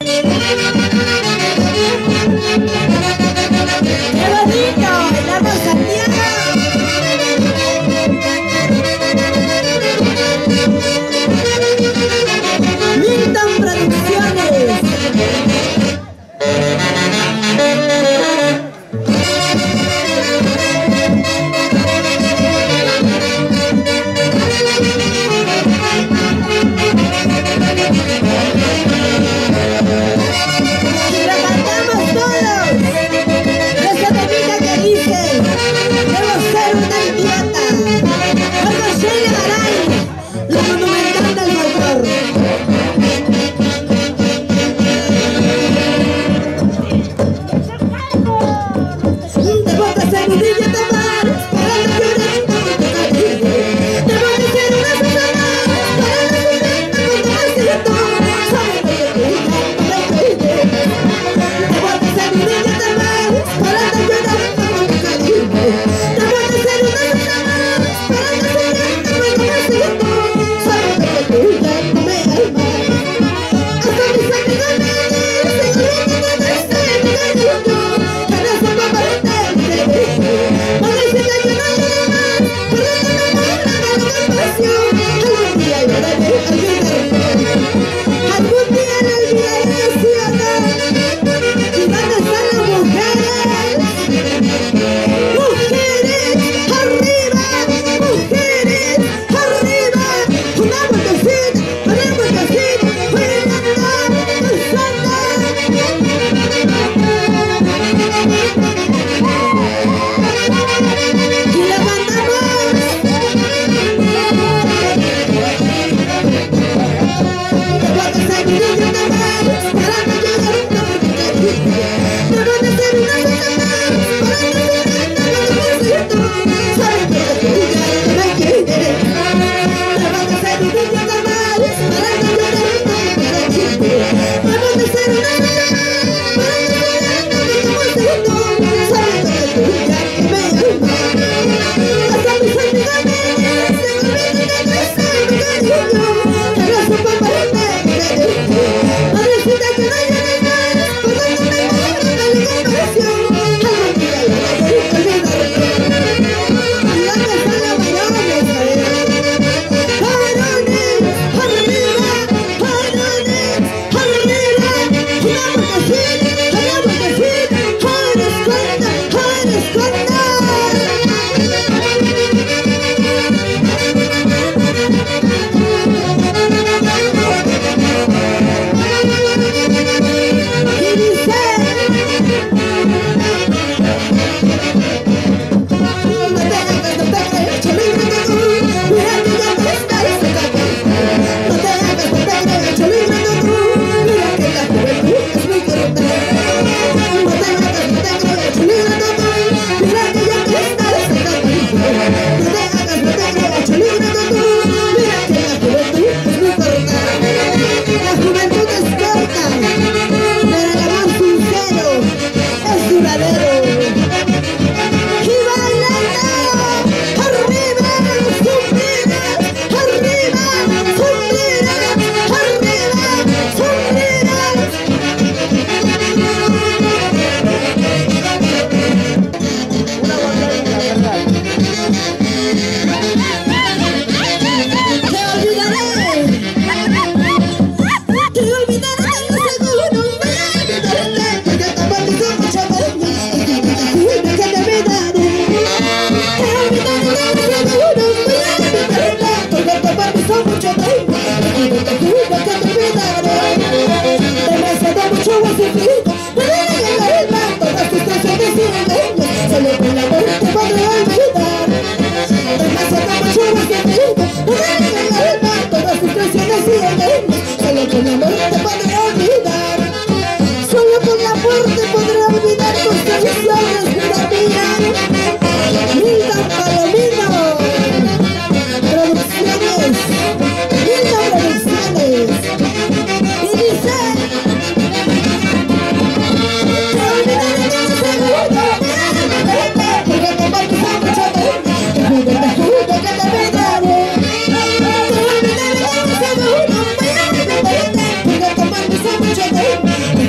¡Qué bonito! ¡La Rosalía! Milton Producciones.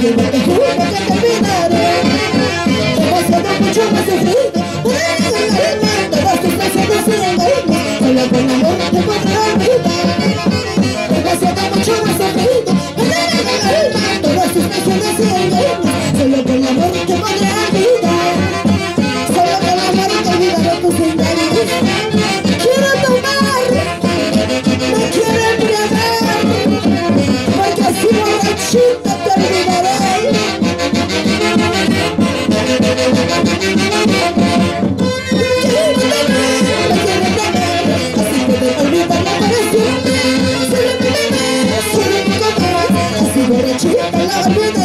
que no te juro que te olvidaré. Demasiado mucho más sufrido, poder regalarme todas tus besos y engaños. Solo con amor te podré olvidar. Demasiado mucho más sufrido, poder regalarme todas tus besos y engaños. Solo con amor te podré olvidar. Solo con amor te olvidaré tus engaños. Quiero tomar, me quiero embriagar, porque así borrachita te olvidaré. Borrachita la olvidaré.